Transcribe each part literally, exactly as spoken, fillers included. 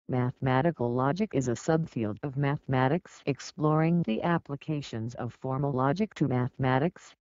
Mathematical logic is a subfield of mathematics exploring the applications of formal logic to mathematics.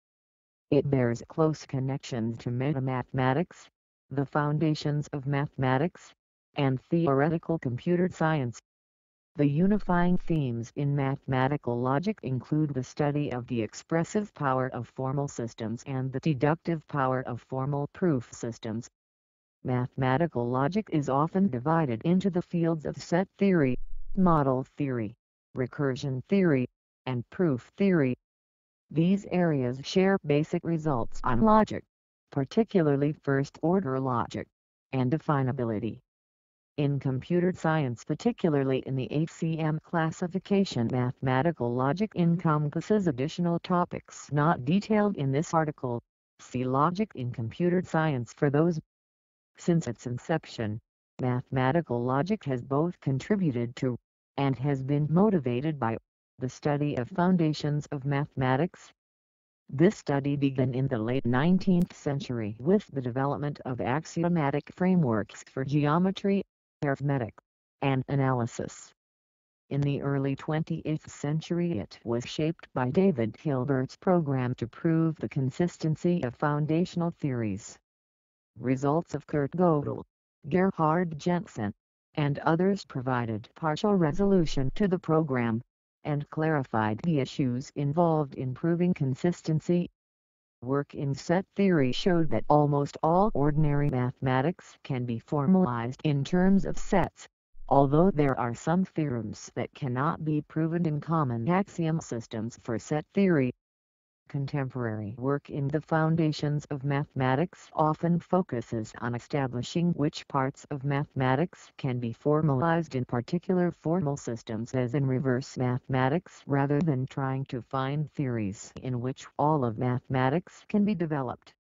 It bears close connections to metamathematics, the foundations of mathematics, and theoretical computer science. The unifying themes in mathematical logic include the study of the expressive power of formal systems and the deductive power of formal proof systems. Mathematical logic is often divided into the fields of set theory, model theory, recursion theory, and proof theory. These areas share basic results on logic, particularly first-order logic, and definability. In computer science, particularly in the A C M classification, mathematical logic encompasses additional topics not detailed in this article. See Logic in Computer Science for those. Since its inception, mathematical logic has both contributed to, and has been motivated by, the study of foundations of mathematics. This study began in the late nineteenth century with the development of axiomatic frameworks for geometry, arithmetic, and analysis. In the early twentieth century it was shaped by David Hilbert's program to prove the consistency of foundational theories. Results of Kurt Gödel, Gerhard Jensen, and others provided partial resolution to the program, and clarified the issues involved in proving consistency. Work in set theory showed that almost all ordinary mathematics can be formalized in terms of sets, although there are some theorems that cannot be proven in common axiom systems for set theory. Contemporary work in the foundations of mathematics often focuses on establishing which parts of mathematics can be formalized in particular formal systems, as in reverse mathematics, rather than trying to find theories in which all of mathematics can be developed.